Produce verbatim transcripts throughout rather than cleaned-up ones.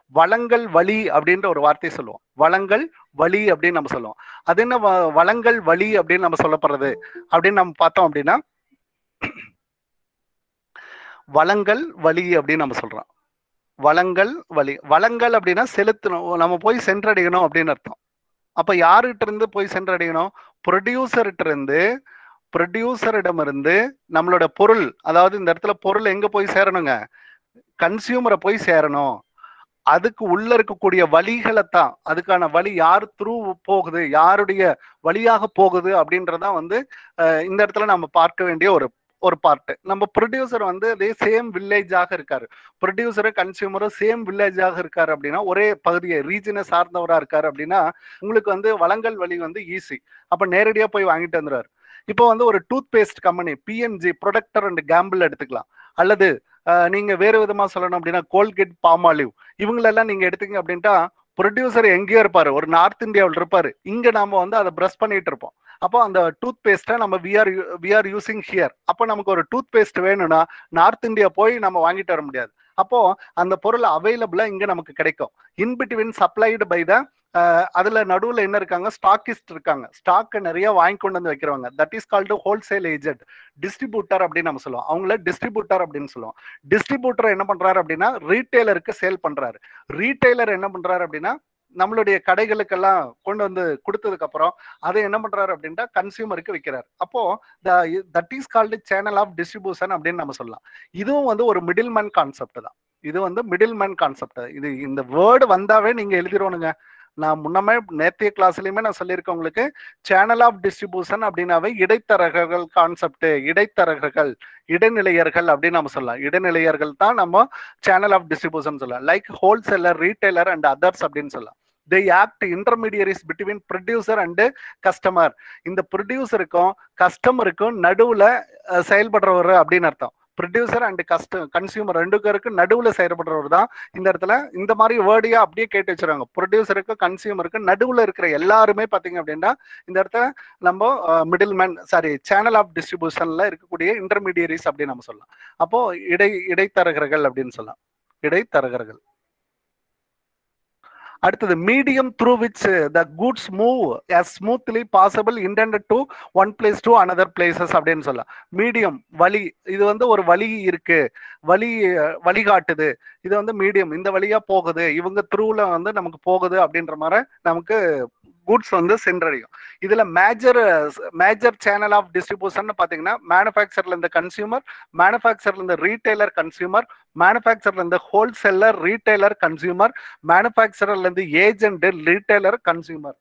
வளங்கள் வழி அப்படின்ற ஒரு வார்த்தையை சொல்லுவோம். வளங்கள் வழி அப்படின்னு நம்ம சொல்லுவோம். அது என்ன வளங்கள் வழி அப்படின்னு நம்ம சொல்லப்படுறது அப்படின்னு நம்ம பார்த்தோம் அப்படின்னா, வளங்கள் வழி அப்படின்னு நம்ம சொல்றோம். வளங்கள் வழி, வளங்கள் அப்படின்னா செலுத்தணும், நம்ம போய் சென்றடையணும் அப்படின்னு அர்த்தம். அப்ப யாருகிட்ட இருந்து போய் சென்றடையணும்? ப்ரொடியூசர்கிட்ட இருந்து ப்ரொடியூசரிடம் இருந்து நம்மளோட பொருள், அதாவது இந்த இடத்துல பொருள் எங்க போய் சேரணுங்க? கன்சியூமரை போய் சேரணும். அதுக்கு உள்ள இருக்கக்கூடிய வழிகளை தான், அதுக்கான வழி யார் த்ரூ போகுது, யாருடைய வழியாக போகுது அப்படின்றதான் வந்து இந்த இடத்துல நம்ம பார்க்க வேண்டிய ஒரு ஒரு பார்ட். நம்ம ப்ரொடியூசர் வந்து அதே சேம் வில்லேஜாக இருக்காரு, ப்ரொடியூசரும் கன்சியூமரும் சேம் வில்லேஜாக இருக்காரு அப்படின்னா, ஒரே பகுதியை ரீஜனை சார்ந்தவரா இருக்காரு அப்படின்னா, உங்களுக்கு வந்து வளங்கள் வழி வந்து ஈஸி. அப்ப நேரடியா போய் வாங்கிட்டு வந்துருவாரு. இப்போ வந்து ஒரு toothpaste company P N G, Procter and Gamble எடுத்துக்கலாம். அல்லது நீங்க வேறு விதமா சொல்லணும் அப்படின்னா கோல்கேட், பாமாலிவ், இவங்களெல்லாம் நீங்க எடுத்தீங்க அப்படின்ட்டா, ப்ரொடியூசர் எங்கேயோ இருப்பாரு, ஒரு நார்த் இந்தியாவில் இருப்பாரு. இங்க நாம வந்து அதை பிரஷ் பண்ணிட்டு இருப்போம். அப்போ அந்த டூத் பேஸ்ட்டை நம்ம we are we are using here. அப்போ நமக்கு ஒரு டூத் பேஸ்ட் வேணும்னா நார்த் இந்தியா போய் நம்ம வாங்கிட்டு வர முடியாது. அப்போ அந்த பொருள் அவைலபிளா இங்க நமக்கு கிடைக்கும். இன்பிட்வீன் சப்ளைடு பை த, அதுல நடுவுல என்ன இருக்காங்க? ஸ்டாக்கிஸ்ட் இருக்காங்க. ஸ்டாக் நிறைய வாங்கி கொண்டு வந்து வைக்கிறவங்க. That is called wholesale agent, distributor அப்படின்னு நம்ம சொல்லுவோம். அவங்கள டிஸ்ட்ரிபியூட்டர் அப்படின்னு சொல்லுவோம். டிஸ்ட்ரிபியூட்டர் என்ன பண்றாரு அப்படின்னா ரீட்டைலருக்கு சேல் பண்றாரு. ரீட்டைலர் என்ன பண்றாரு அப்படின்னா நம்மளுடைய கடைகளுக்கெல்லாம் கொண்டு வந்து கொடுத்ததுக்கு அப்புறம் அதை என்ன பண்றாரு அப்படின்னா கன்சியூமருக்கு விற்கிறார். அப்போ that is called channel of distribution அப்படின்னு நம்ம சொல்லலாம். இதுவும் வந்து ஒரு மிடில் மேன் கான்செப்ட் தான். இது வந்து மிடில் மேன் கான்செப்ட். இது இந்த வேர்டு வந்தாவே நீங்க எழுதிடுவோனுங்க. நான் முன்னமே நேற்றைய கிளாஸ்லயுமே நான் சொல்லியிருக்கேன் உங்களுக்கு, சேனல் ஆஃப் டிஸ்ட்ரிபியூஷன் அப்படின்னாவே இடைத்தரகர்கள் கான்செப்ட். இடைத்தரகர்கள், இடைநிலையர்கள் அப்படின்னு நம்ம சொல்லலாம். இடைநிலையர்கள் தான் நம்ம சேனல் ஆஃப் டிஸ்ட்ரிபியூஷன் சொல்லலாம். Like wholesaler, retailer and others அப்படின்னு சொல்லலாம். they act intermediaries between producer and customer. இந்த ப்ரொடியூசருக்கும் கஸ்டமருக்கும் நடுவுல செயல்படுறவர் அப்படின்னு அர்த்தம். ப்ரொடியூசர் அண்ட் கஸ்ட கன்சியூமர் ரெண்டு பேருக்கு நடுவில் செயல்படுறவர் தான் இந்த இடத்துல இந்த மாதிரி வேர்டியா அப்படியே கேட்டு வச்சுருவாங்க. ப்ரொடியூசருக்கு கன்சியூமருக்கு நடுவில் இருக்கிற எல்லாருமே பார்த்தீங்க அப்படின்னா இந்த இடத்துல நம்ம middle man, sorry channel of டிஸ்ட்ரிபியூஷன்ல இருக்கக்கூடிய இன்டர்மீடியரிஸ் அப்படின்னு நம்ம சொல்லலாம். அப்போ இடை இடைத்தரகர்கள் அப்படின்னு சொல்லலாம். இடைத்தரகர்கள். அடுத்தது medium through which the goods move as smoothly possible intended to one place to another places அப்படின்னு சொல்லலாம். மீடியம் வழி, இது வந்து ஒரு வழி இருக்கு, வழி வழிகாட்டுது, இது வந்து மீடியம், இந்த வழியா போகுது, இவங்க த்ரூல வந்து நமக்கு போகுது அப்படின்ற மாதிரி நமக்கு குட்ஸ் வந்து சென்றடையும். இதுல major major channel of distribution பாத்தீங்கன்னா மேனுஃபேக்சர்ல இருந்து கன்சியூமர், மேனுஃபேக்சர்ல இருந்து ரீட்டைலர் கன்சியூமர், மேனுஃபேக்சர்ல இருந்து ஹோல்சேலர் ரீட்டைலர் கன்சியூமர், மேனுஃபேக்சரர்ல இருந்து ஏஜென்ட் ரீட்டைலர் கன்சியூமர்.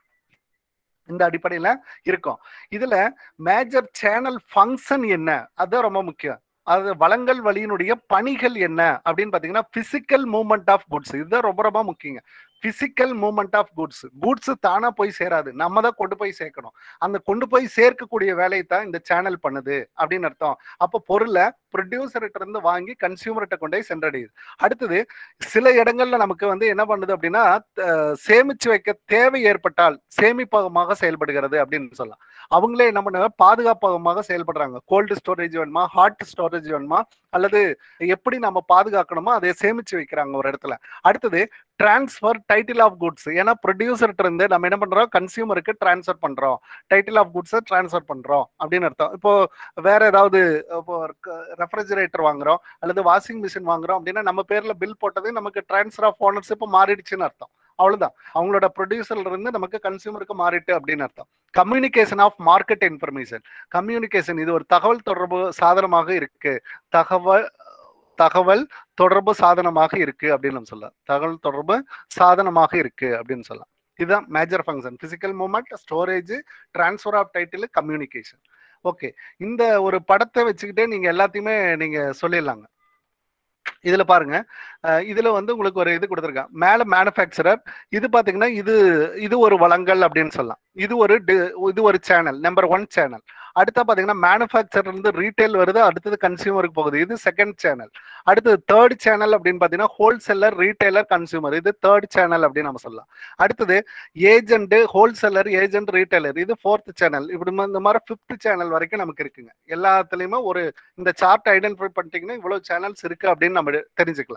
இந்த அடிப்படையில இருக்கும். இதுல மேஜர் சேனல் ஃபங்க்ஷன் என்ன, அதுதான் ரொம்ப முக்கியம். அது வளங்கள் வழியினுடைய பணிகள் என்ன அப்படின்னு பாத்தீங்கன்னா பிசிக்கல் மூவ்மெண்ட் ஆஃப் குட்ஸ். இதுதான் ரொம்ப ரொம்ப முக்கியம். Physical movement of goods. Goods தானா போய் சேராது, நம்ம தான் கொண்டு போய் சேர்க்கணும். அந்த கொண்டு போய் சேர்க்கக்கூடிய வேலையை தான் இந்த சேனல் பண்ணுது அப்படின்னு அர்த்தம். அப்போ பொருளை ப்ரொடியூசர்கிட்ட இருந்து வாங்கி கன்சியூமர்கிட்ட கொண்டு போய் சென்றடையுது. அடுத்தது சில இடங்கள்ல நமக்கு வந்து என்ன பண்ணுது அப்படின்னா சேமிச்சு வைக்க தேவை ஏற்பட்டால் சேமிப்பகமாக செயல்படுகிறது அப்படின்னு சொல்லலாம். அவங்களே என்ன பண்ண பாதுகாப்பகமாக செயல்படுறாங்க. கோல்டு ஸ்டோரேஜ் வேணுமா, ஹாட் ஸ்டோரேஜ் வேணுமா, அல்லது எப்படி நம்ம பாதுகாக்கணுமோ அதை சேமிச்சு வைக்கிறாங்க ஒரு இடத்துல. அடுத்தது டிரான்ஸ்ஃபர் டைட்டில் ஆஃப் குட்ஸ். ஏன்னா ப்ரொடியூசர்கிட்ட இருந்து நம்ம என்ன பண்றோம், கன்சியூமருக்கு டிரான்ஸ்ஃபர் பண்றோம், டைட்டில் ஆஃப் குட்ஸை டிரான்ஸ்ஃபர் பண்றோம் அப்படின்னு அர்த்தம். இப்போ வேற ஏதாவது ரெஃப்ரிஜரேட்டர் வாங்குறோம் அல்லது வாஷிங் மிஷின் வாங்குறோம் அப்படின்னா நம்ம பேர்ல பில் போட்டது நமக்கு டிரான்ஸ்ஃபர் ஆஃப் ஓனர்ஷிப் மாறிடுச்சுன்னு அர்த்தம். அவ்வளவுதான். அவங்களோட ப்ரொடியூசர்ல இருந்து நமக்கு கன்சியூமருக்கு மாறிட்டு அப்படின்னு அர்த்தம். Communication of market information. Communication இது ஒரு தகவல் தொடர்பு சாதனமாக இருக்கு. தகவல் தகவல் தொடர்பு சாதனமாக இருக்கு அப்படின்னு நம்ம சொல்லலாம். தகவல் தொடர்பு சாதனமாக இருக்கு அப்படின்னு சொல்லலாம். இதுதான் major function. Physical movement, storage, transfer of title, communication. Okay, இந்த ஒரு படத்தை வச்சுக்கிட்டே நீங்க எல்லாத்தையுமே நீங்க சொல்லிடலாங்க. இதுல பாருங்க, இதுல வந்து உங்களுக்கு ஒரு இது கொடுத்துருக்கேன். மேல மேனுஃபேக்சரர், இது பாத்தீங்கன்னா இது இது ஒரு வளங்கள் அப்படின்னு சொல்லலாம். இது ஒரு இது ஒரு சேனல், நம்பர் ஒன் சேனல். அடுத்த பாத்தீங்கன்னா மேனுஃபேக்சரர் இருந்து ரீட்டைல் வருது, அடுத்தது கன்சியூமருக்கு போகுது, இது செகண்ட் சேனல். அடுத்தது தேர்ட் சேனல் அப்படின்னு பாத்தீங்கன்னா ஹோல்சேலர் ரீட்டைலர் கன்சியூமர், இது தேர்ட் சேனல் அப்படின்னு நம்ம சொல்லலாம். அடுத்தது ஏஜென்ட், ஹோல்சேலர் ஏஜென்ட் ரீட்டைலர், இது ஃபோர்த் சேனல். இப்படி இந்த மாதிரி ஃபிஃப்த் சேனல் வரைக்கும் நமக்கு இருக்குங்க. எல்லாத்துலயுமே ஒரு இந்த சார்ட் ஐடென்டிஃபை பண்ணிட்டீங்கன்னா இவ்வளவு சேனல்ஸ் இருக்கு அப்படின்னு நம்ம தெரிஞ்சுக்கலாம்.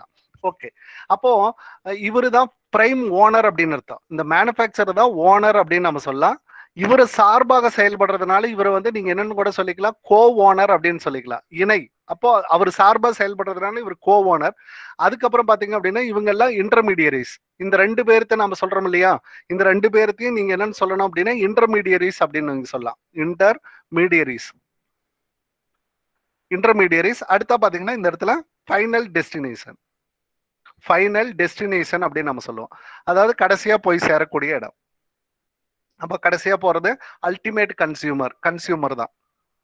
ஓகே, அப்போ இவரு தான் பிரைம் ஓனர் அப்படின்னு அர்த்தம். இந்த மேனுஃபேக்சர் தான் ஓனர் அப்படின்னு நம்ம சொல்லலாம். இவரு சார்பாக செயல்படுறதுனால இவரை வந்து நீங்க என்னன்னு கூட சொல்லிக்கலாம், கோ ஓனர் அப்படின்னு சொல்லிக்கலாம், இணை. அப்போ அவர் சார்பா செயல்படுறதுனால இவர் கோ ஓனர். அதுக்கப்புறம் பாத்தீங்க அப்படின்னா இவங்க எல்லாம் இன்டர்மீடியரிஸ். இந்த ரெண்டு பேர்த்த நம்ம சொல்றோம் இல்லையா, இந்த ரெண்டு பேர்த்தையும் நீங்க என்னன்னு சொல்லணும் அப்படின்னா இன்டர்மீடியரிஸ் அப்படின்னு நீங்க சொல்லலாம். இன்டர்மீடியரிஸ் இன்டர்மீடியரிஸ் அடுத்தா பாத்தீங்கன்னா இந்த இடத்துல ஃபைனல் டெஸ்டினேஷன். ஃபைனல் டெஸ்டினேஷன் அப்படின்னு நம்ம சொல்லுவோம், அதாவது கடைசியா போய் சேரக்கூடிய இடம். அப்ப கடைசியா போறது அல்டிமேட் கன்சியூமர், கன்சியூமர் தான்.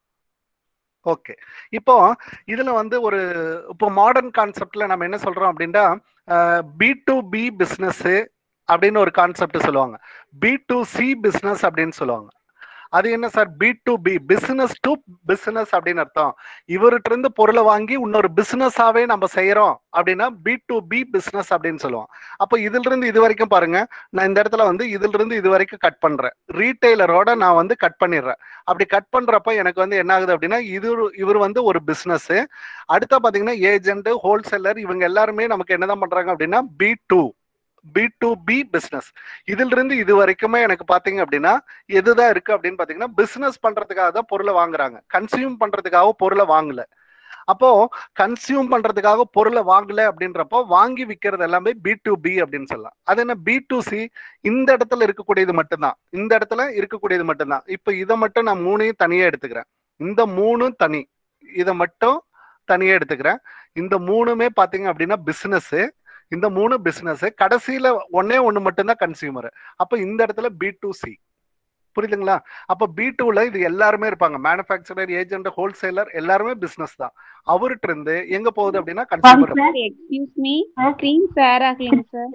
ஓகே, இப்போ இதுல வந்து ஒரு இப்போ மாடர்ன் கான்செப்ட்ல நம்ம என்ன சொல்றோம் அப்படின்னா பி டு பி பிசினஸ் அப்படின்னு ஒரு கான்செப்ட் சொல்லுவாங்க, பி டு சி பிசினஸ் அப்படின்னு சொல்லுவாங்க. அது என்ன sir, B to B, business to business அப்படின்னு அர்த்தம். இவர்கிட்ட இருந்து பொருளை வாங்கி இன்னொரு பிசினஸாவே நம்ம செய்யறோம் அப்படின்னா பி டு பி பிசினஸ் அப்படின்னு சொல்லுவோம். அப்போ இதுல இருந்து இது வரைக்கும் பாருங்க, நான் இந்த இடத்துல வந்து இதுல இருந்து இது வரைக்கும் கட் பண்றேன், ரீட்டைலரோட நான் வந்து கட் பண்ணிடுறேன். அப்படி கட் பண்றப்ப எனக்கு வந்து என்ன ஆகுது அப்படின்னா இது இவர் வந்து ஒரு பிசினஸ். அடுத்த பாத்தீங்கன்னா ஏஜென்ட், ஹோல்சேலர், இவங்க எல்லாருமே நமக்கு என்னதான் பண்றாங்க அப்படின்னா B to B to B business. இதுல இருந்து இது வரைக்குமே எனக்கு பாத்தீங்க அப்படின்னா எதுதான் இருக்கு அப்படின்னு பாத்தீங்கன்னா பிசினஸ் பண்றதுக்காக தான் பொருளை வாங்குறாங்க, கன்சியூம் பண்றதுக்காக பொருளை வாங்கல. அப்போ கன்சியூம் பண்றதுக்காக பொருளை வாங்கல அப்படின்றப்போ வாங்கி விற்கிறது எல்லாமே பி டு பி அப்படின்னு சொல்லலாம். அது என்ன பி டு சி, இந்த இடத்துல இருக்கக்கூடியது மட்டும்தான், இந்த இடத்துல இருக்கக்கூடியது மட்டும்தான். இப்ப இதை மட்டும் நான் மூணையும் தனியா எடுத்துக்கிறேன், இந்த மூணும் தனி, இதை மட்டும் தனியா எடுத்துக்கிறேன். இந்த மூணுமே பாத்தீங்க அப்படின்னா பிசினஸ், இந்த மூணு பிசினஸ், கடைசியில ஒன்னே ஒண்ணு மட்டும்தான் கன்சியூமர். அப்ப இந்த இடத்துல பி டு சி, புரியுதுங்களா? அப்ப பி டூல இது எல்லாருமே இருப்பாங்க, மேனுஃபேக்சரர், ஏஜென்ட், ஹோல்சேலர் எல்லாருமே பிசினஸ் தான். அவர்கிட்ட இருந்து எங்க போகுது அப்படின்னா consumer. Excuse me, screen share ஆகலைங்க சார்.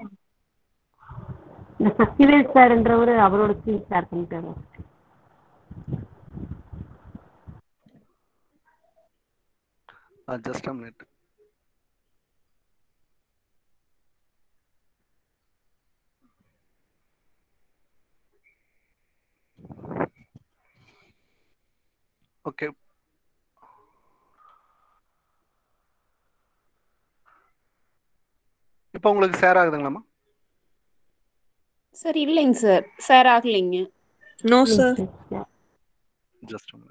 இந்த சக்திவேல் சார்ன்றவர் அவரோட ஸ்கிரீன் ஷேர் பண்ணிட்டாரு. Just a minute. ஓகே, இப்போ உங்களுக்கு ஷேர் ஆகுதுங்களாமா? சார் இல்லைங்க சார், ஷேர் ஆகலைங்க. No sir. Just a minute.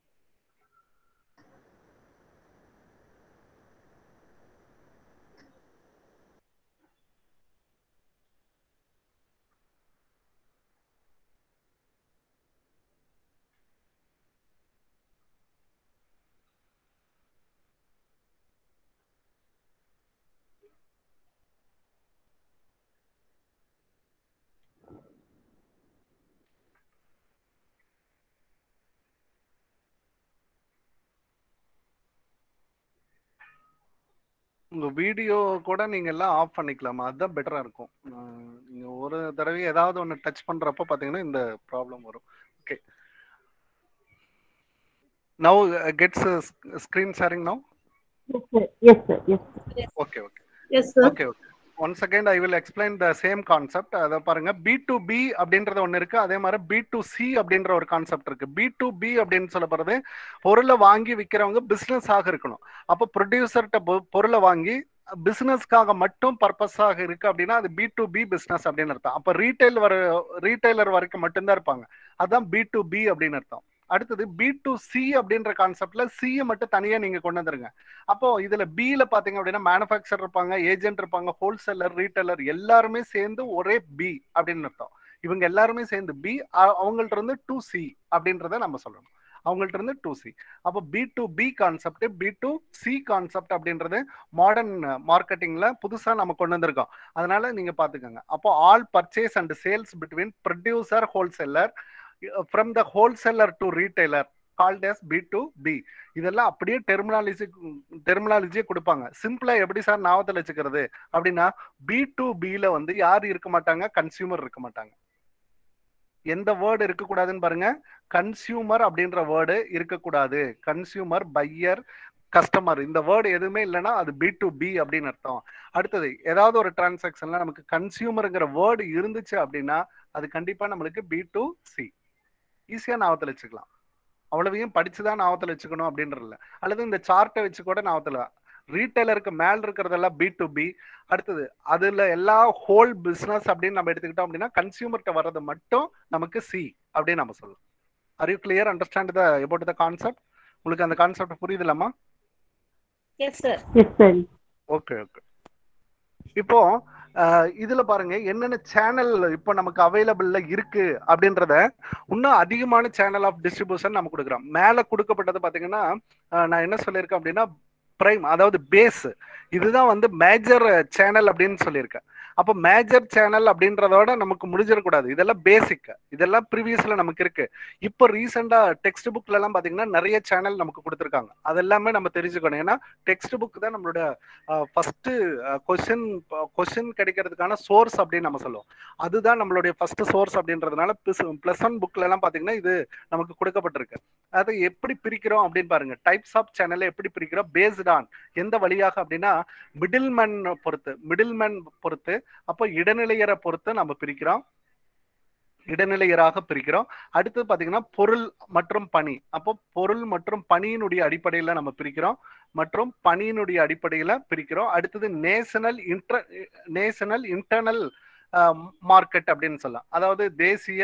உங்க வீடியோ கூட நீங்க எல்லாம் ஆஃப் பண்ணிக்கலாமா? அதுதான் பெட்டரா இருக்கும். நீங்க ஒரு தடவை ஏதாவது ஒன்று டச் பண்றப்ப பாத்தீங்கன்னா இந்த ப்ராப்ளம் வரும். Okay, now gets screen sharing now. Yes sir, yes sir. Okay, okay. Yes sir. Okay, okay. Once again I will explain the same concept. அத பாருங்க, பி டு பி அப்படின்றது ஒன்று இருக்கு, அதே மாதிரி பி டு சி அப்படின்ற ஒரு கான்செப்ட் இருக்கு. பி டு பி அப்படின்னு சொல்லப்படுறது பொருளை வாங்கி விற்கிறவங்க பிசினஸ் ஆக இருக்கணும். அப்போ ப்ரொடியூசர்கிட்ட பொருளை வாங்கி பிசினஸ்க்காக மட்டும் பர்பஸாக இருக்கு அப்படின்னா அது பி டு பி பிசினஸ் அப்படின்னு அர்த்தம். அப்போ ரீட்டைல் வர ரீட்டைலர் வரைக்கும் மட்டும்தான் இருப்பாங்க, அதுதான் பி டு பி அப்படின்னு அர்த்தம். அடுத்தது பி டு சி அப்படின்ற கான்செப்ட்ல சியை மட்டும் தனியா நீங்க கொண்டு வந்துருங்க. அப்போ இதுல பில பாத்தீங்க அப்படின்னா மேனுஃபேக்சர் இருப்பாங்க, ஏஜென்ட் இருப்பாங்க, ஹோல்சேலர், ரீட்டைலர் எல்லாருமே சேர்ந்து ஒரே பி அப்படின்னு அர்த்தம். இவங்க எல்லாருமே சேர்ந்து பி, அவங்கள்ட்ட இருந்து டூ சி அப்படின்றத நம்ம சொல்லணும், அவங்கள்ட்ட இருந்து டூ சி. அப்போ B to B concept, B to C concept அப்படின்றது மாடர்ன் மார்க்கெட்டிங்ல புதுசா நம்ம கொண்டு வந்திருக்கோம். அதனால நீங்க பாத்துக்கோங்க. அப்போ all purchase and sales between producer, wholesaler, from the wholesaler to retailer called as B to B. இதெல்லாம் அப்படியே டெர்மினாலஜி டெர்மினாலஜியே கொடுப்பாங்க. சிம்பிளா எப்படி சார் ஞாபகத்தில் வச்சுக்கிறது அப்படின்னா பி டு பில வந்து யார் இருக்க மாட்டாங்க, கன்சியூமர் இருக்க மாட்டாங்க. எந்த வேர்டு இருக்கக்கூடாதுன்னு பாருங்க, கன்சியூமர் அப்படின்ற வேர்டு இருக்கக்கூடாது. கன்சியூமர், பையர், கஸ்டமர், இந்த வேர்டு எதுவுமே இல்லைன்னா அது பி டு பி அப்படின்னு அர்த்தம். அடுத்தது ஏதாவது ஒரு டிரான்சாக்ஷன்ல நமக்கு கன்சியூமருங்கிற வேர்டு இருந்துச்சு அப்படின்னா அது கண்டிப்பா நம்மளுக்கு பி டு சி. ஈஸியா ஞாபகத்தில் வச்சுக்கலாம், அவ்வளவையும் படிச்சுதான் ஞாபகத்தில் வச்சுக்கணும் அப்படின்றதுல, அல்லது இந்த சார்ட்டை வச்சு கூட ஞாபகத்தில் ரீட்டைலருக்கு மேல இருக்கிறதெல்லாம் பி டு பி. அடுத்தது அதுல எல்லா ஹோல் பிசினஸ் அப்படின்னு நம்ம எடுத்துக்கிட்டோம் அப்படின்னா கன்சியூமர்கிட்ட வர்றது மட்டும் நமக்கு சி அப்படின்னு நம்ம சொல்லலாம். Are you clear understand the about the concept? உங்களுக்கு அந்த கான்செப்ட் புரியுதுலாமா? Yes sir. Yes sir. Okay okay. இப்போ இதுல பாருங்க என்னென்ன சேனல் இப்போ நமக்கு அவைலபிள்ல இருக்கு அப்படின்றத இன்னும் அதிகமான சேனல் ஆஃப் டிஸ்ட்ரிபியூஷன் நம்ம கொடுக்குறோம். மேல கொடுக்கப்பட்டது பாத்தீங்கன்னா நான் என்ன சொல்லியிருக்கேன் அப்படின்னா பிரைம், அதாவது பேஸ், இதுதான் வந்து மேஜர் சேனல் அப்படின்னு சொல்லியிருக்கேன். அப்போ மேஜர் சேனல் அப்படின்றதோட நமக்கு முடிஞ்சிடக்கூடாது. இதெல்லாம் பேசிக், இதெல்லாம் ப்ரீவியஸ்ல நமக்கு இருக்கு. இப்போ ரீசெண்டா டெக்ஸ்ட் புக்ல எல்லாம் பாத்தீங்கன்னா நிறைய சேனல் நமக்கு கொடுத்துருக்காங்க. அதெல்லாமே நம்ம தெரிஞ்சுக்கணும். ஏன்னா டெக்ஸ்ட் புக் தான் நம்மளோட ஃபர்ஸ்ட் கொஸ்டின் கொஸ்டின் கிடைக்கிறதுக்கான சோர்ஸ் அப்படின்னு நம்ம சொல்லுவோம். அதுதான் நம்மளுடைய ஃபர்ஸ்ட் சோர்ஸ் அப்படின்றதுனால பிளஸ் ஒன் புக்ல எல்லாம் பாத்தீங்கன்னா இது நமக்கு கொடுக்கப்பட்டிருக்கு. அதை எப்படி பிரிக்கிறோம் அப்படின்னு பாருங்க. டைப்ஸ் ஆஃப் சேனலை எப்படி பிரிக்கிறோம்? பேஸ்ட் ஆன் எந்த வழியாக அப்படின்னா மிடில் மேன் பொறுத்து, மிடில் மேன் பொறுத்து, அப்போ இடைநிலையரை பொறுத்து நம்ம பிரிக்கிறோம், இடைநிலையராக பிரிக்கிறோம். அடுத்து பாத்தீங்கன்னா பொருள் மற்றும் பணி, அப்போ பொருள் மற்றும் பணியினுடைய அடிப்படையில நம்ம பிரிக்கிறோம் மற்றும் பணியினுடைய அடிப்படையில பிரிக்கிறோம். அடுத்தது national international internal market அப்படின்னு சொல்லலாம். அதாவது தேசிய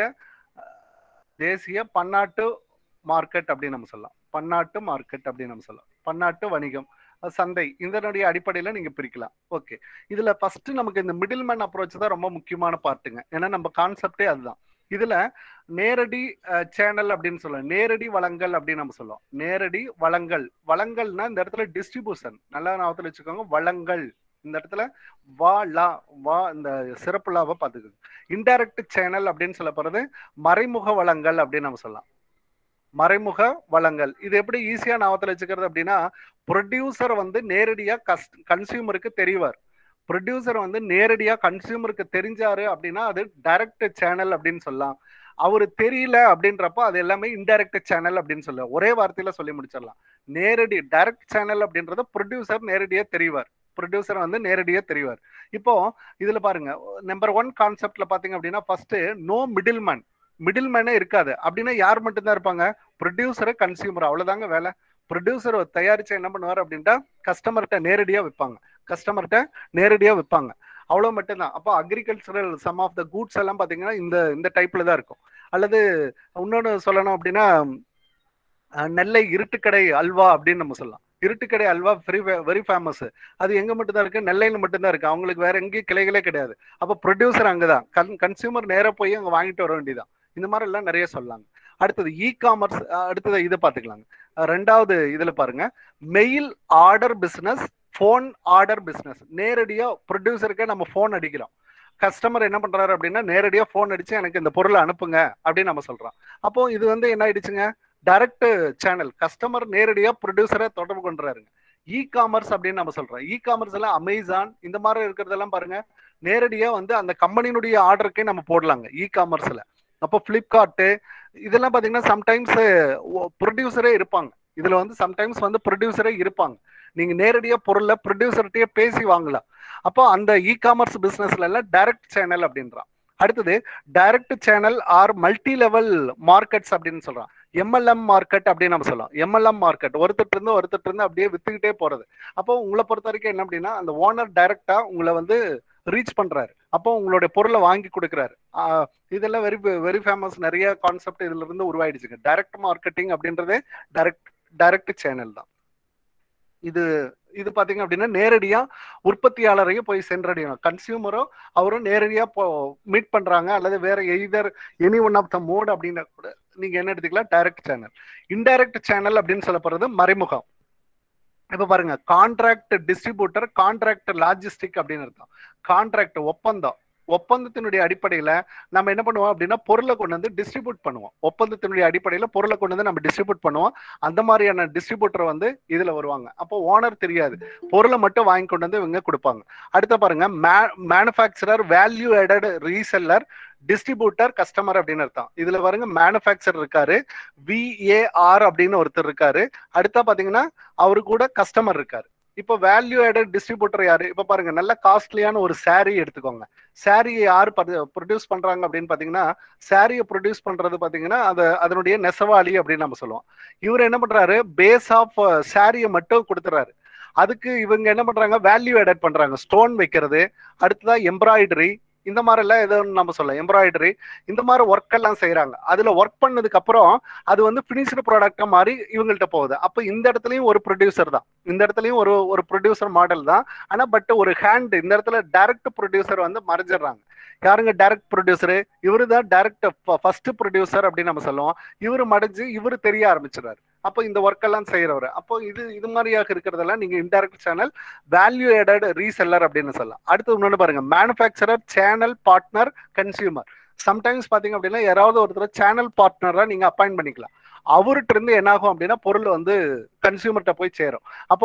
தேசிய பன்னாட்டு மார்க்கெட் அப்படின்னு நம்ம சொல்லலாம். பன்னாட்டு மார்க்கெட் அப்படின்னு நம்ம சொல்லலாம். பன்னாட்டு வணிகம், சந்தை, இதனுடைய அடிப்படையில நீங்க பிரிக்கலாம். ஓகே, இதுல ஃபர்ஸ்ட் நமக்கு இந்த மிடில் மேன் அப்ரோச் தான் ரொம்ப முக்கியமான பார்ட்டுங்க. ஏன்னா நம்ம கான்செப்டே அதுதான். இதுல நேரடி சேனல் அப்படின்னு சொல்லலாம், நேரடி வளங்கள் அப்படின்னு நம்ம சொல்லுவோம். நேரடி வளங்கள், வளங்கள்னா இந்த இடத்துல டிஸ்ட்ரிபியூஷன் நல்லா ஞாபகத்துல வச்சுக்கோங்க. வளங்கள் இந்த இடத்துல வா லா வா இந்த சிறப்பு லாவை பார்த்துக்குது. இன்டைரக்ட் சேனல் அப்படின்னு சொல்ல போறது மறைமுக வளங்கள் அப்படின்னு நம்ம சொல்லலாம். மறைமுக வளங்கள் இது எப்படி ஈஸியா ஞாபகத்துல வச்சுக்கிறது அப்படின்னா, ப்ரொடியூசர் வந்து நேரடியா கன்சியூமருக்கு தெரிவார். ப்ரொடியூசர் வந்து நேரடியா கன்சியூமருக்கு தெரிஞ்சாரு அப்படின்னா அது டைரக்ட் சேனல் அப்படின்னு சொல்லலாம். அவரு தெரியல அப்படின்றப்ப அது எல்லாமே இன்டைரக்ட் சேனல் அப்படின்னு சொல்ல ஒரே வார்த்தையில சொல்லி முடிச்சிடலாம். நேரடி டைரக்ட் சேனல் அப்படின்றத ப்ரொடியூசர் நேரடியா தெரிவார். ப்ரொடியூசர் வந்து நேரடியா தெரிவார். இப்போ இதுல பாருங்க, நம்பர் ஒன் கான்செப்ட்ல பாத்தீங்க அப்படின்னா first no middle man, middle மேனே இருக்காது. அப்படின்னா யார் மட்டும்தான் இருப்பாங்க? ப்ரொடியூசர், கன்சியூமர், அவ்வளவுதாங்க வேலை. ப்ரொடியூசர் தயாரிச்சு என்ன பண்ணுவார் அப்படின்ட்டா கஸ்டமர்கிட்ட நேரடியா விற்பாங்க, கஸ்டமர்கிட்ட நேரடியா விற்பாங்க, அவ்வளவு மட்டும்தான். அப்போ agricultural some of the goods எல்லாம் பாத்தீங்கன்னா இந்த இந்த டைப்ல தான் இருக்கும். அல்லது இன்னொன்னு சொல்லணும் அப்படின்னா நெல்லை இருட்டுக்கடை அல்வா அப்படின்னு நம்ம சொல்லலாம். Iruttukadai halwa very very famous. அது எங்க மட்டும்தான் இருக்கு? நெல்லையில மட்டும்தான் இருக்கு. அவங்களுக்கு வேற எங்கேயும் கிளைகளே கிடையாது. அப்போ ப்ரொடியூசர் அங்கதான், கன் கன்சியூமர் நேர போய் அங்க வாங்கிட்டு வர வேண்டியதான். இந்த மாதிரி எல்லாம் நிறைய சொல்லலாங்க. அடுத்தது இ காமர்ஸ், அடுத்தது இதை பார்த்துக்கலாங்க. ரெண்டாவது இதுல பாருங்க, mail order business, phone order business. நேரடியா ப்ரொடியூசருக்கே நம்ம போன் அடிக்கிறோம். கஸ்டமர் என்ன பண்றாரு அப்படின்னா நேரடியா போன் அடிச்சு எனக்கு இந்த பொருளை அனுப்புங்க அப்படின்னு நம்ம சொல்றோம். அப்போ இது வந்து என்ன ஆயிடுச்சுங்க? Direct channel. கஸ்டமர் நேரடியா ப்ரொடியூசரை தொடர்பு கொண்டுறாருங்க. இ காமர்ஸ் அப்படின்னு நம்ம சொல்றோம். இ காமர்ஸ் எல்லாம் அமேசான் இந்த மாதிரி இருக்கிறதெல்லாம் பாருங்க, நேரடியா வந்து அந்த கம்பெனியினுடைய ஆர்டருக்கே நம்ம போடலாங்க இ காமர்ஸ்ல. அப்போ பிளிப்கார்ட் இதெல்லாம் பாத்தீங்கன்னா சம்டைம்ஸ் ப்ரொடியூசரே இருப்பாங்க. இதுல வந்து சம்டைம்ஸ் வந்து ப்ரொடியூசரே இருப்பாங்க. நீங்க நேரடியா பொருளை ப்ரொடியூசர்கிட்டயே பேசி வாங்கலாம். அப்போ அந்த இ காமர்ஸ் பிசினஸ்ல எல்லாம் டைரக்ட் சேனல் அப்படின்றான். அடுத்தது direct channel or multi level markets அப்படின்னு சொல்றான். எம்எல்எம் மார்க்கெட் அப்படின்னு நம்ம சொல்லலாம். எம்எல்எம் மார்க்கெட் ஒருத்தர் இருந்து ஒருத்தர் இருந்து அப்படியே வித்துக்கிட்டே போறது. அப்போ உங்களை பொறுத்த வரைக்கும் என்ன அப்படின்னா அந்த ஓனர் டைரக்டா உங்களை வந்து ரீச் பண்றாரு. அப்போ உங்களுடைய பொருளை வாங்கி கொடுக்குறாரு. இதெல்லாம் வெரி வெரி ஃபேமஸ். நிறைய கான்செப்ட் இதுல இருந்து உருவாயிடுச்சுங்க. டைரக்ட் மார்க்கெட்டிங் அப்படின்றதே டைரக்ட் டைரக்ட் சேனல் தான். இது இது பாத்தீங்க அப்படின்னா நேரடியா உற்பத்தியாளரையும் போய் சென்றடையணும். கன்சியூமரும் அவரும் நேரடியா மீட் பண்றாங்க. அல்லது வேற either any one of the mode அப்படின்னா கூட நீங்க என்ன எடுத்துக்கலாம்? Direct channel. இன்டைரக்ட் சேனல் அப்படின்னு சொல்லப்படுறது மறைமுகம். இப்ப பாருங்க, கான்ட்ராக்ட் டிஸ்ட்ரிபியூட்டர், கான்ட்ராக்ட் லாஜிஸ்டிக் அப்படின்னு அர்த்தம். கான்ட்ராக்ட் ஒப்பந்தம், ஒப்பந்தத்தினுடைய அடிப்படையில நம்ம என்ன பண்ணுவோம் அப்படின்னா பொருளை கொண்டு வந்து டிஸ்ட்ரிபியூட் பண்ணுவோம். ஒப்பந்தத்தினுடைய அடிப்படையில பொருளை கொண்டு வந்து நம்ம டிஸ்ட்ரிபியூட் பண்ணுவோம். அந்த மாதிரியான டிஸ்ட்ரிபியூட்டர் வந்து இதுல வருவாங்க. அப்போ ஓனர் தெரியாது, பொருளை மட்டும் வாங்கி கொண்டு வந்து இவங்க கொடுப்பாங்க. அடுத்த பாருங்க, manufacturer, value added reseller, distributor, customer அப்படின்னு அர்த்தம். இதுல பாருங்க மேனுஃபேக்சரர் இருக்காரு, விஏஆர் அப்படின்னு ஒருத்தர் இருக்காரு. அடுத்த பாத்தீங்கன்னா அவரு கூட கஸ்டமர் இருக்காரு. இப்போ வேல்யூ ஆடட் டிஸ்ட்ரிபியூட்டர் யாரு? இப்ப பாருங்க, நல்ல காஸ்ட்லியான ஒரு சாரி எடுத்துக்கோங்க. சாரியை யார் ப்ரொடியூஸ் பண்றாங்க அப்படின்னு பாத்தீங்கன்னா, சாரியை ப்ரொடியூஸ் பண்றது பாத்தீங்கன்னா அது அதனுடைய நெசவாளி அப்படின்னு நம்ம சொல்லுவோம். இவர் என்ன பண்றாரு? பேஸ் ஆஃப் சாரியை மட்டும் கொடுத்துறாரு. அதுக்கு இவங்க என்ன பண்றாங்க, வேல்யூ ஆடட் பண்றாங்க. ஸ்டோன் வைக்கிறது, அடுத்ததா எம்ப்ராய்டரி, இந்த மாதிரி எல்லாம் ஏதோ நம்ம சொல்லலாம், எம்ப்ராய்டரி இந்த மாதிரி ஒர்க் எல்லாம் செய்யறாங்க. அதுல ஒர்க் பண்ணதுக்கு அப்புறம் அது வந்து பினிஷ்டு ப்ராடக்டா மாதிரி இவங்கள்ட்ட போகுது. அப்ப இந்த இடத்துலயும் ஒரு ப்ரொடியூசர் தான், இந்த இடத்துலயும் ஒரு ஒரு ப்ரொடியூசர் மாடல் தான். ஆனா பட் ஒரு ஹேண்ட் இந்த இடத்துல டைரக்ட் ப்ரொடியூசர் வந்து மறைஞ்சிடுறாங்க. யாருங்க டைரக்ட் ப்ரொடியூசரு? இவரு தான் டைரக்ட் ஃபர்ஸ்ட் ப்ரொடியூசர் அப்படின்னு நம்ம சொல்லுவோம். இவரு மடிஞ்சு இவரு தெரிய ஆரம்பிச்சிடறாரு. அப்போ இந்த ஒர்க் எல்லாம் செய்யறவர். அப்போ இது இது மாதிரியாக இருக்கிறதெல்லாம் நீங்க indirect channel, value added reseller அப்படின்னு சொல்லலாம். அடுத்து இன்னொன்னு பாருங்க, manufacturer, channel partner, consumer. Sometimes பாத்தீங்க அப்படின்னா யாராவது ஒருத்தர் சேனல் பார்ட்னரா நீங்க அப்பாயிண்ட் பண்ணிக்கலாம். அவர்கிட்ட இருந்து என்ன ஆகும் அப்படின்னா பொருள் வந்து கன்சியூமர்கிட்ட போய் சேரும். அப்போ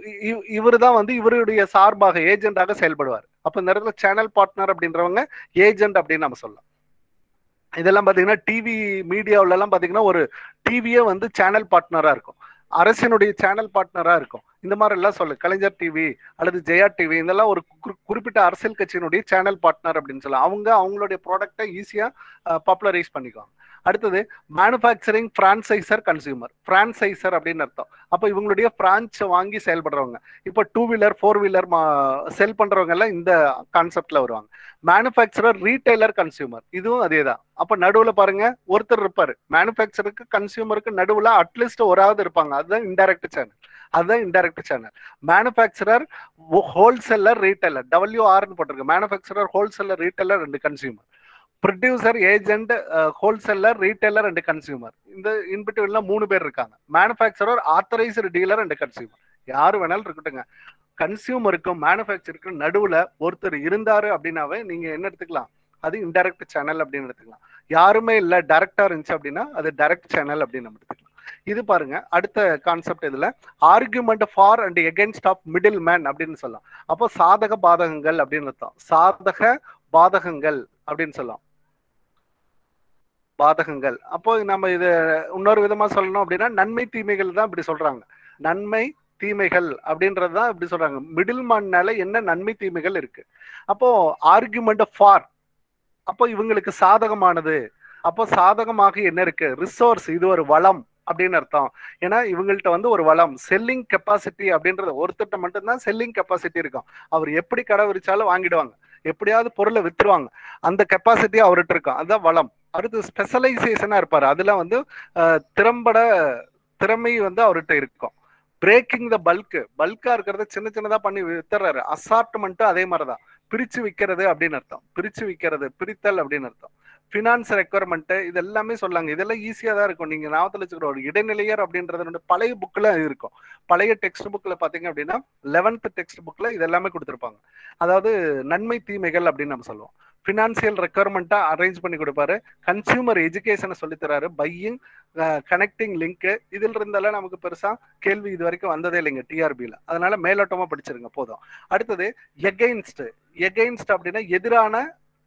இவரு தான் வந்து இவருடைய சார்பாக ஏஜென்டாக செயல்படுவார். அப்போ இந்த இடத்துல சேனல் பார்ட்னர் அப்படின்றவங்க ஏஜென்ட் அப்படின்னு நம்ம சொல்லலாம். இதெல்லாம் பாத்தீங்கன்னா டிவி மீடியாவில எல்லாம் பாத்தீங்கன்னா ஒரு டிவியே வந்து சேனல் பார்ட்னரா இருக்கும், அரசினுடைய சேனல் பார்ட்னரா இருக்கும். இந்த மாதிரி எல்லாம் சொல்லு, கலைஞர் டிவி அல்லது ஜெயா டிவி இதெல்லாம் ஒரு குறிப்பிட்ட அரசியல் கட்சியினுடைய சேனல் பார்ட்னர் அப்படின்னு சொல்லலாம். அவங்க அவங்களுடைய ப்ராடக்டை ஈஸியா பாப்புலரைஸ் பண்ணிக்குவாங்க. அடுத்தது மேனுஃபேக்சரிங், பிரான்சைசர், கன்சியூமர். பிரான்சைசர் அப்படின்னு அர்த்தம். அப்போ இவங்களுடைய பிரான்ச் வாங்கி செயல்படுறவங்க. இப்போ two wheeler four wheeler sell பண்றவங்க எல்லாம் இந்த கான்செப்ட்ல வருவாங்க. மேனுஃபேக்சரர், ரீட்டைலர், கன்சியூமர் இதுவும் அதே தான். அப்போ நடுவில் பாருங்க ஒருத்தர் இருப்பாரு, மேனுஃபேக்சருக்கு கன்சியூமருக்கு நடுவில் அட்லீஸ்ட் ஒராவது இருப்பாங்க. அதுதான் இன்டைரக்ட் சேனல், அதுதான் indirect channel. Manufacturer, wholesaler, retailer, டபிள்யூஆர்னு போட்டிருக்கு. Manufacturer, wholesaler, retailer and consumer. Producer, agent, wholesaler, retailer and consumer. இந்த இன்பிட்வீன்ல மூணு பேர் இருக்காங்க. Manufacturer, authorised dealer and consumer. யாரு வேணாலும் இருக்கட்டுங்க. கன்சியூமருக்கும் மேனுஃபேக்சருக்கும் நடுவுல ஒருத்தர் இருந்தாரு அப்படின்னாவே நீங்க என்ன எடுத்துக்கலாம், அது இன்டைரக்ட் சேனல் அப்படின்னு எடுத்துக்கலாம். யாருமே இல்ல டைரக்டா இருந்துச்சு அப்படின்னா அது டைரக்ட் சேனல் அப்படின்னு நம்ம எடுத்துக்கலாம். இது பாருங்க அடுத்த கான்செப்ட். இதுல argument for and against of middle man அப்படின்னு சொல்லலாம். அப்போ சாதக பாதகங்கள் அப்படின்னு அர்த்தம். சாதக பாதகங்கள் அப்படின்னு சொல்லலாம், பாதகங்கள். அப்போ நம்ம இது இன்னொரு விதமா சொல்லணும் அப்படின்னா நன்மை தீமைகள் தான் இப்படி சொல்றாங்க. நன்மை தீமைகள் அப்படின்றதுதான் இப்படி சொல்றாங்க. மிடில் மேன்னால என்ன நன்மை தீமைகள் இருக்கு. அப்போ ஆர்குமெண்ட் ஃபார், அப்போ இவங்களுக்கு சாதகமானது. அப்போ சாதகமாக என்ன இருக்கு, ரிசோர்ஸ், இது ஒரு வளம் அப்படின்னு அர்த்தம். ஏன்னா இவங்கள்ட்ட வந்து ஒரு வளம், செல்லிங் கெப்பாசிட்டி அப்படின்றது ஒருத்தட்ட மட்டும்தான் செல்லிங் கெப்பாசிட்டி இருக்கும். அவர் எப்படி கடை விரிச்சாலும் வாங்கிடுவாங்க, எப்படியாவது பொருளை வித்துருவாங்க, அந்த கெப்பாசிட்டி அவர்கிட்ட இருக்கும், அதுதான் வளம். அடுத்து ஸ்பெஷலைசேஷனா இருப்பாரு, அதுல வந்து திறம்பட திறமை வந்து அவர்கிட்ட இருக்கும். பிரேக்கிங் த பல்க், பல்கா இருக்கிறத சின்ன சின்னதா பண்ணி வித்துறாரு. அசார்ட்மெண்ட்டும் அதே மாதிரிதான், பிரிச்சு விற்கிறது அப்படின்னு அர்த்தம். பிரிச்சு விற்கிறது, பிரித்தல் அப்படின்னு அர்த்தம். ஃபினான்ஸ் ரெக்குவயர்மெண்ட் இது எல்லாமே சொல்லாங்க. இதெல்லாம் ஈஸியா தான் இருக்கும். நீங்க ஞாபகத்துல வச்சுக்கிற ஒரு இடைநிலையர் அப்படின்றது பழைய புக்ல இருக்கும். பழைய டெக்ஸ்ட் புக்ல பாத்தீங்க அப்படின்னா லெவன்த் டெக்ஸ்ட் புக்ல இது எல்லாமே கொடுத்துருப்பாங்க. அதாவது நன்மை தீமைகள் அப்படின்னு நம்ம சொல்லுவோம். ஃபினான்சியல் ரெக்குவயர்மெண்ட்டா அரேஞ்ச் பண்ணி கொடுப்பாரு. கன்சியூமர் எஜுகேஷனை சொல்லி தராரு. பையிங், கனெக்டிங் லிங்க், இதுல இருந்தெல்லாம் நமக்கு பெருசா கேள்வி இது வரைக்கும் வந்ததே இல்லைங்க டிஆர்பியில. அதனால மேலோட்டமா படிச்சிருங்க போதும். அடுத்தது எகெயின்ஸ்ட். எகெயின்ஸ்ட் அப்படின்னா எதிரான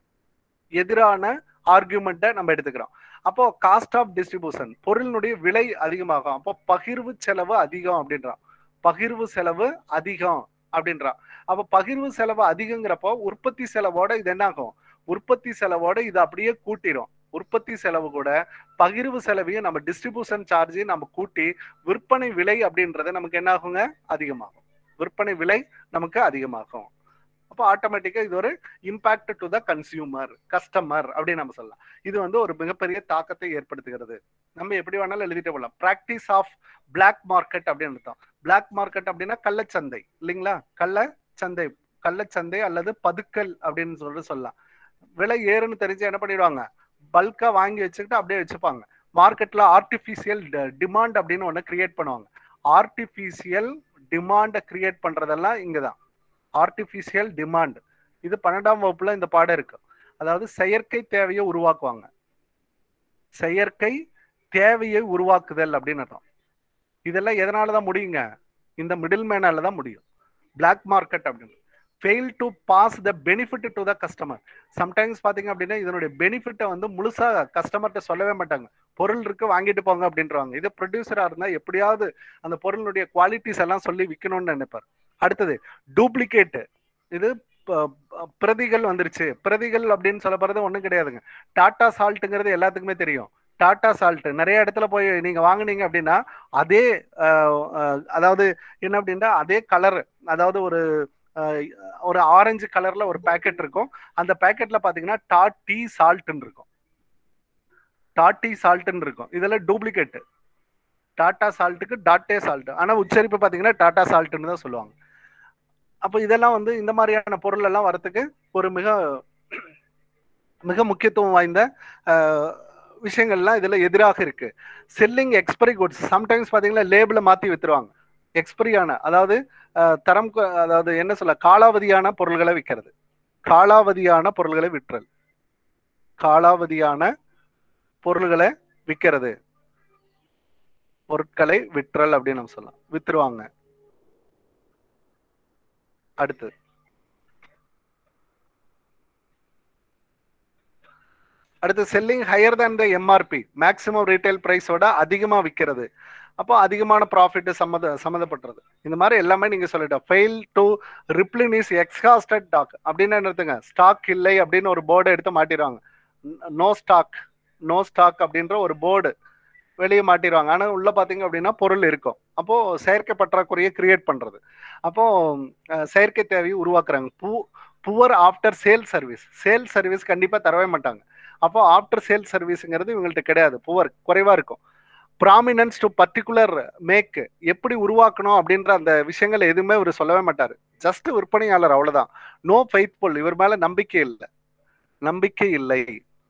எதிரான ஆர்குமெண்ட்டை நம்ம எடுத்துக்கிறோம். அப்போ காஸ்ட் ஆஃப் டிஸ்ட்ரிபியூஷன், பொருளினுடைய விலை அதிகமாகும். அப்போ பகிர்வு செலவு அதிகம் அப்படின்றான். பகிர்வு செலவு அதிகம் அப்படின்றான். அப்போ பகிர்வு செலவு அதிகங்கிறப்போ உற்பத்தி செலவோட இது என்ன ஆகும், உற்பத்தி செலவோட இது அப்படியே கூட்டிடும். உற்பத்தி செலவு கூட பகிர்வு செலவையும் நம்ம டிஸ்ட்ரிபியூஷன் சார்ஜையும் நம்ம கூட்டி விற்பனை விலை அப்படின்றது நமக்கு என்ன ஆகுங்க, அதிகமாகும். விற்பனை விலை நமக்கு அதிகமாகும். அப்போ ஆட்டோமேட்டிக்கா இது ஒரு impact to the consumer, customer அப்படின்னு நம்ம சொல்லலாம். இது வந்து ஒரு மிகப்பெரிய தாக்கத்தை ஏற்படுத்துகிறது. நம்ம எப்படி வேணாலும் எழுதிட்டு போகலாம். பிராக்டிஸ் ஆஃப் பிளாக் மார்க்கெட் அப்படின்னு அர்த்தம். பிளாக் மார்க்கெட் அப்படின்னா கள்ளச்சந்தை இல்லைங்களா, கள்ளச்சந்தை, கள்ளச்சந்தை அல்லது பதுக்கல் அப்படின்னு சொல்லிட்டு சொல்லலாம். விலை ஏறுன்னு தெரிஞ்சு என்ன பண்ணிடுவாங்க, பல்கா வாங்கி வச்சுக்கிட்டு அப்படியே வச்சுப்பாங்க. மார்க்கெட்ல ஆர்டிபிஷியல் டிமாண்ட் அப்படின்னு ஒண்ணு கிரியேட் பண்ணுவாங்க. ஆர்டிபிஷியல் டிமாண்டை கிரியேட் பண்றதெல்லாம் இங்கதான் ஆர்டிபிஷியல் டிமாண்ட். இது பன்னெண்டாம் வகுப்புல இந்த பாடம் இருக்கு. அதாவது செயற்கை தேவையை உருவாக்குவாங்க. செயற்கை தேவையை உருவாக்குதல் அப்படின்னு அர்த்தம். இதெல்லாம் எதனாலதான் முடியுங்க, இந்த மிடில் மேனால தான் முடியும். பிளாக் மார்க்கெட் அப்படின்னு fail to pass the benefit to the customer. Sometimes பாத்தீங்க அப்படின்னா இதனுடைய பெனிஃபிட்டை வந்து முழுசா கஸ்டமர்கிட்ட சொல்லவே மாட்டாங்க. பொருள் இருக்கு வாங்கிட்டு போங்க அப்படின்றாங்க. இது ப்ரொடியூசரா இருந்தா எப்படியாவது அந்த பொருளுடைய குவாலிட்டிஸ் எல்லாம் சொல்லி விற்கணும்னு நினைப்பார். அடுத்தது டூப்ளிகேட். இது பிரதிகள் வந்துருச்சு. பிரதிகள் அப்படின்னு சொல்ல போறது ஒண்ணும் கிடையாதுங்க. டாடா சால்ட்டுங்கிறது எல்லாத்துக்குமே தெரியும். டாடா சால்ட் நிறைய இடத்துல போய் நீங்க வாங்குனீங்க அப்படின்னா அதே அஹ், அஹ், அதாவது என்ன அப்படின்னா அதே கலர், அதாவது ஒரு அஹ், ஒரு ஆரஞ்சு கலர்ல ஒரு பேக்கெட் இருக்கும். அந்த பேக்கெட்ல பாத்தீங்கன்னா டாட் டீ சால்ட்னு இருக்கும். டாட் டீ சால்ட்னு இருக்கும். இதெல்லாம் டூப்ளிகேட். டாடா சால்ட்டுக்கு டாட்டே சால்ட், ஆனா உச்சரிப்பு பாத்தீங்கன்னா டாடா சால்ட்னு தான் சொல்லுவாங்க. அப்போ இதெல்லாம் வந்து இந்த மாதிரியான பொருள் எல்லாம் வரத்துக்கு ஒரு மிக மிக முக்கியத்துவம் வாய்ந்த அஹ், விஷயங்கள்லாம் இதுல எதிராக இருக்கு. செல்லிங் எக்ஸ்பைரி குட்ஸ், சம்டைம்ஸ் பாத்தீங்கன்னா லேபிளை மாத்தி வித்துருவாங்க. எக்ஸ்பைரியான, அதாவது அஹ், தரம் கு- அதாவது என்ன சொல்ல, காலாவதியான பொருள்களை விற்கிறது. காலாவதியான பொருள்களை விற்றல், காலாவதியான பொருள்களை விற்கிறது, பொருட்களை விற்றல் அப்படின்னு நம்ம சொல்லலாம். வித்துருவாங்க. அடுத்து அடுத்து selling higher than the MRP, maximum retail பிரைஸோட அதிகமா விற்கிறது. அப்போ அதிகமான ப்ராஃபிட் சம்மந்த சம்மந்தப்பட்டது. இந்த மாதிரி எல்லாமே நீங்க சொல்லிட்ட. Fail to replenish exhausted stock அப்படின்னு என்னத்துங்க, ஸ்டாக் இல்லை அப்படின்னு ஒரு போர்டு எடுத்து மாட்டிடுவாங்க. நோ ஸ்டாக், நோ ஸ்டாக் அப்படின்ற ஒரு போர்டு வெளியே மாட்டிடுவாங்க. ஆனால் உள்ள பார்த்தீங்க அப்படின்னா பொருள் இருக்கும். அப்போ செயற்கை பற்றாக்குறையை கிரியேட் பண்றது. அப்போ அஹ், செயற்கை தேவையை உருவாக்குறாங்க. பூ poor after sale service, sale service கண்டிப்பாக தரவே மாட்டாங்க. அப்போ ஆஃப்டர் சேல் சர்வீஸுங்கிறது இவங்கள்ட்ட கிடையாது, புவர் குறைவா இருக்கும். ப்ராமினன்ஸ் டு பர்டிகுலர் மேக், எப்படி உருவாக்கணும் அப்படின்ற அந்த விஷயங்கள் எதுவுமே இவர் சொல்லவே மாட்டார். ஜஸ்ட் விற்பனையாளர், அவ்வளவுதான். நோ ஃபெய்த்ஃபுல், இவர் மேல நம்பிக்கை இல்லை, நம்பிக்கை இல்லை.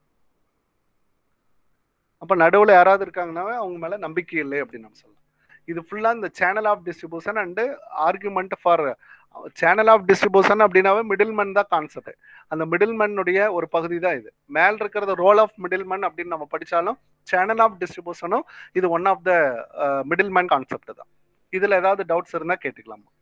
அப்ப நடுவுல யாராவது இருக்காங்கன்னாவே அவங்க மேல நம்பிக்கை இல்லை அப்படின்னு நம்ம சொல்லலாம். இது ஃபுல்லா இந்த channel of distribution and argument for channel of distribution அப்படின்னாவே மிடில்மேன் தான் கான்செப்ட். அந்த மிடில்மேனுடைய ஒரு பகுதி தான் இது. மேல் இருக்கிறது ரோல் ஆஃப் மிடில்மேன் அப்படின்னு நம்ம படிச்சாலும் சேனல் ஆஃப் டிஸ்ட்ரிபியூஷனும் இது one of the middleman concept தான். இதுல ஏதாவது டவுட்ஸ் இருந்தா கேட்டுக்கலாமா?